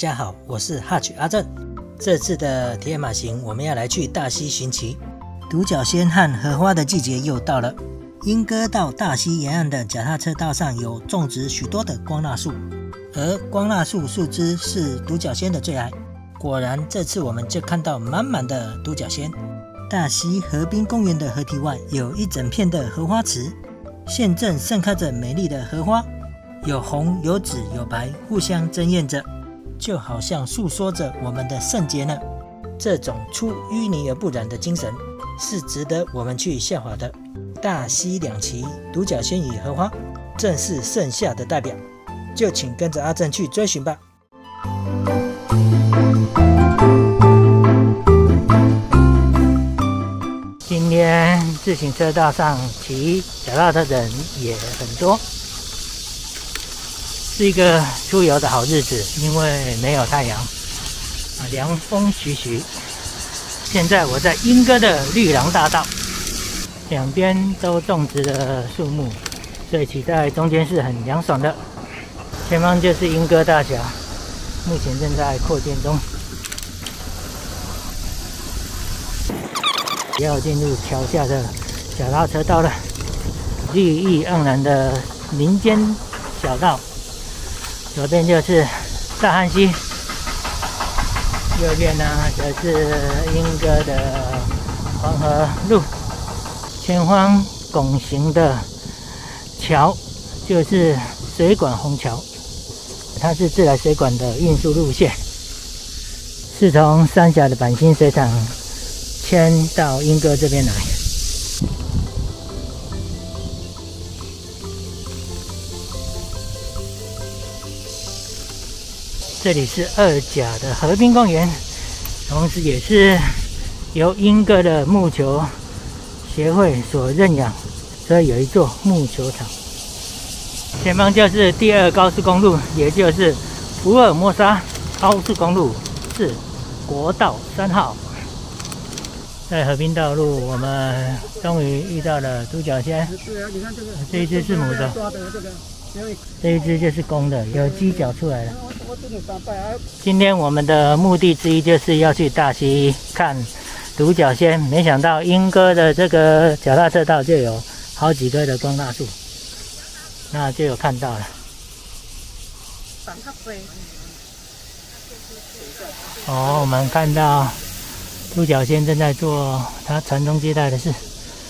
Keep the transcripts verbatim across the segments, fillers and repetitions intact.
家好，我是哈曲阿正。这次的铁马行，我们要来去大溪寻奇。独角仙和荷花的季节又到了。莺歌到大溪沿岸的脚踏车道上有种植许多的光蜡树，而光蜡树树枝是独角仙的最爱。果然，这次我们就看到满满的独角仙。大溪河滨公园的河堤外有一整片的荷花池，现正盛开着美丽的荷花，有红有紫有白，互相争艳着，就好像诉说着我们的圣洁呢。这种出淤泥而不染的精神是值得我们去效法的。大溪两期独角仙与荷花正是盛夏的代表，就请跟着阿正去追寻吧。今天自行车道上骑脚踏车的人也很多，是一个出游的好日子，因为没有太阳，凉风徐徐。现在我在莺歌的绿廊大道，两边都种植了树木，所以骑在中间是很凉爽的。前方就是莺歌大桥，目前正在扩建中。要进入桥下的脚踏车道了，绿意盎然的林间小道，左边就是大汉溪，右边呢则是莺歌的黄河路。前方拱形的桥就是水管虹桥，它是自来水管的运输路线，是从三峡的板新水厂迁到莺歌这边来。这里是二甲的河滨公园，同时也是由莺歌的木球协会所认养，所以有一座木球场。前方就是第二高速公路，也就是福尔摩沙高速公路，是国道三号。在河滨道路，我们终于遇到了独角仙。这一只是母的，这一只就是公的，有犄角出来了。今天我们的目的之一就是要去大溪看独角仙，没想到莺歌的这个脚踏车道就有好几棵的光蜡树，那就有看到了。哦，我们看到独角仙正在做他传宗接代的事。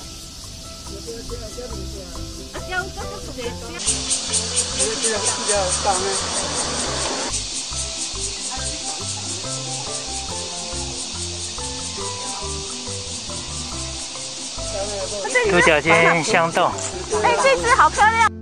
独角仙相斗， 哎，这只好漂亮。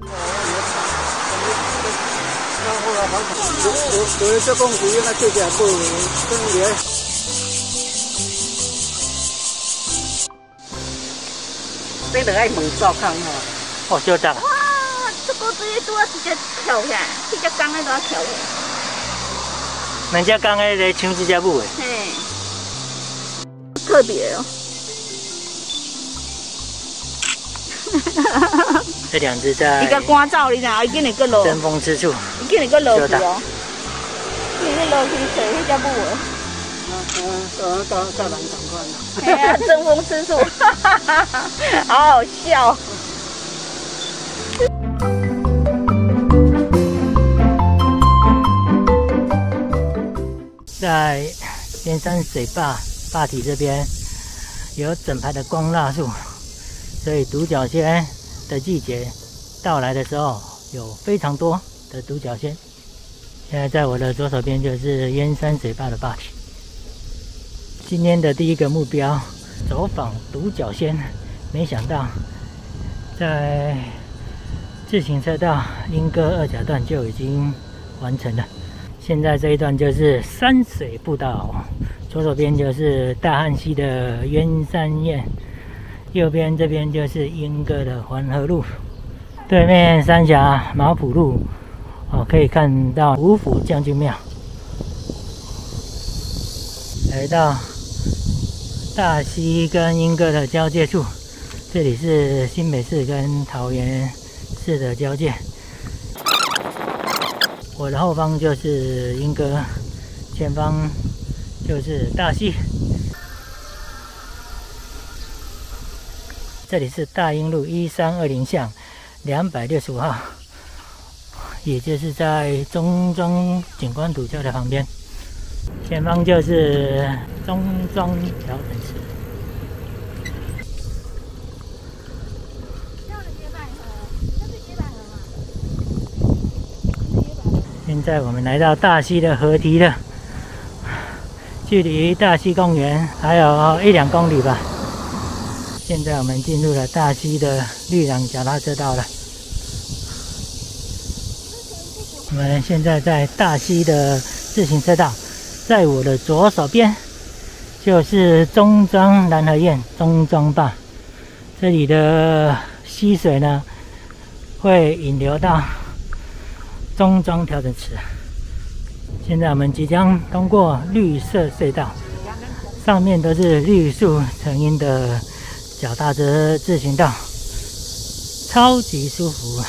这个爱问照看哈。 哦，就这样。 哇，这个直接拄啊直接跳起来，这只公的都要跳起来。 人家刚才在抢这只母的。 嘿，特别哦。 这两只在。 一个干燥，你知？伊今日个落。 争风吃醋。 伊今日个落去哦。今日落去找迄只母的。 嗯，到到人赶快啦。 哎呀，争风吃醋，好好笑。 在燕山水坝坝体这边有整排的光蜡树，所以独角仙的季节到来的时候，有非常多的独角仙。现在在我的左手边就是燕山水坝的坝体。今天的第一个目标，走访独角仙，没想到在自行车道莺歌二甲段就已经完成了。现在这一段就是山水步道，左手边就是大汉溪的鸳山堰，右边这边就是莺歌的环河路，对面三峡毛埔路，哦，可以看到五府将军庙。来到大溪跟莺歌的交界处，这里是新北市跟桃园市的交界。我的后方就是莺歌前方就是大溪。这里是大英路一三二零巷两百六十五号，也就是在中庄景观土桥的旁边。前方就是中庄调整池。现在我们来到大溪的河堤了，距离大溪公园还有一两公里吧。现在我们进入了大溪的绿廊脚踏车道了。我们现在在大溪的自行车道，在我的左手边就是中庄南河堰中庄坝，这里的溪水呢会引流到中庄调整池。现在我们即将通过绿色隧道，上面都是绿树成荫的脚踏车自行道，超级舒服。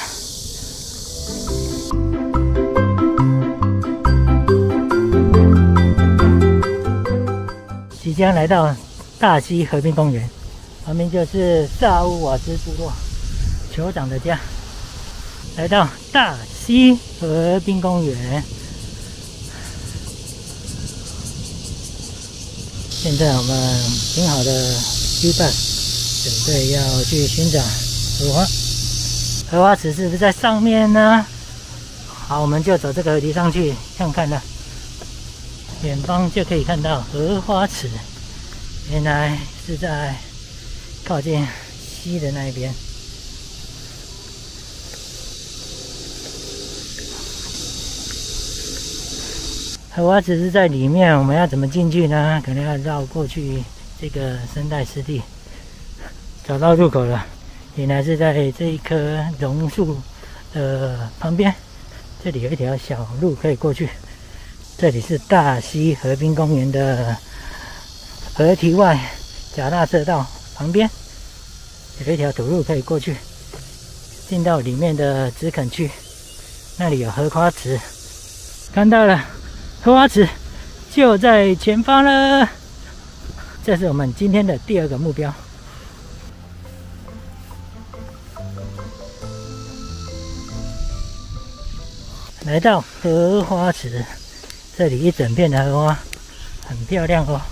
即将来到大溪河滨公园，旁边就是萨乌瓦兹部落酋长的家。来到大溪河滨公园，现在我们挺好的 U 盘，准备要去寻找荷花。荷花池是不是在上面呢？好，我们就走这个河堤上去看看了。远方就可以看到荷花池，原来是在靠近溪的那一边。荷花池是在里面，我们要怎么进去呢？可能要绕过去这个生态湿地。找到入口了，原来是在这一棵榕树的旁边，这里有一条小路可以过去。这里是大溪河滨公园的河堤外脚踏车道旁边，有一条土路可以过去，进到里面的植垦区，那里有荷花池，看到了，荷花池就在前方了。这是我们今天的第二个目标。来到荷花池，这里一整片的荷花，很漂亮哦。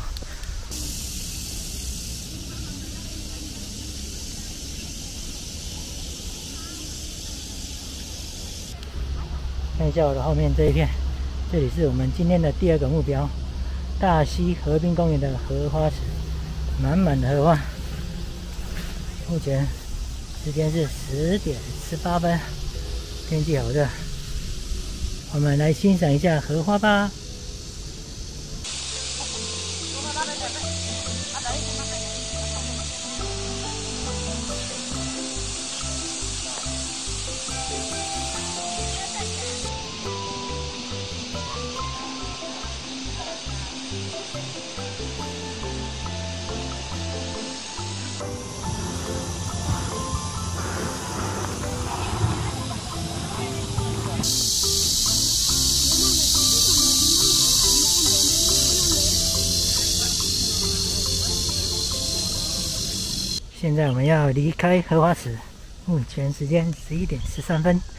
看一下我的后面这一片，这里是我们今天的第二个目标——大溪河滨公园的荷花池，满满的荷花。目前时间是十点十八分，天气好热。我们来欣赏一下荷花吧。现在我们要离开荷花池，目前时间十一点十三分。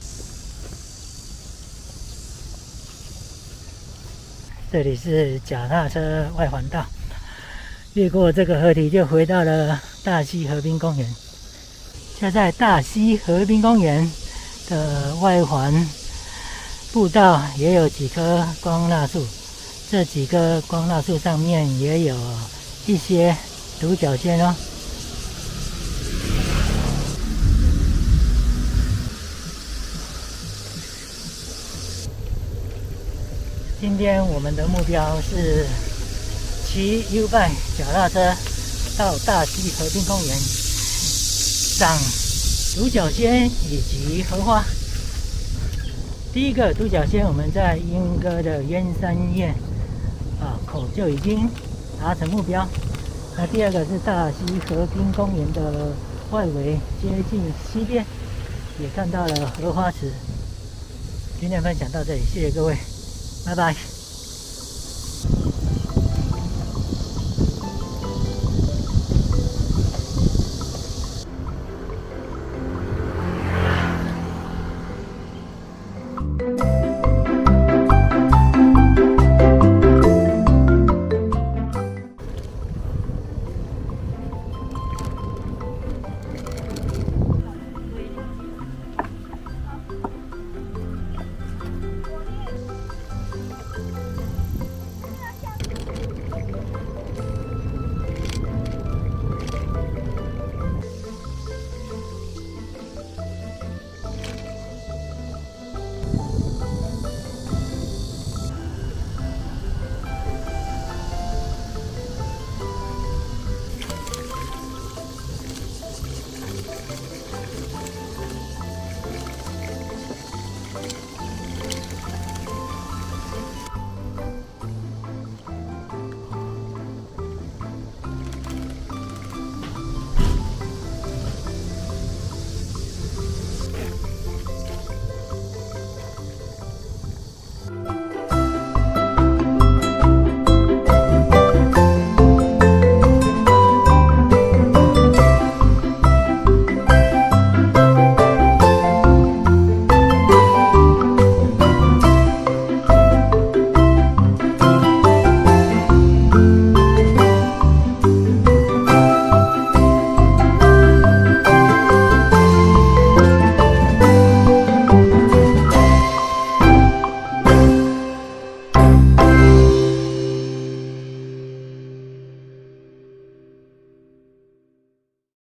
这里是脚踏车外环道，越过这个河堤就回到了大溪河滨公园。就在大溪河滨公园的外环步道也有几棵光蜡树，这几棵光蜡树上面也有一些独角仙哦。今天我们的目标是骑 U bike 脚踏车到大溪河滨公园赏独角仙以及荷花。第一个独角仙我们在莺歌的燕山堰啊口就已经达成目标。那第二个是大溪河滨公园的外围接近溪边，也看到了荷花池。今天分享到这里，谢谢各位。拜拜。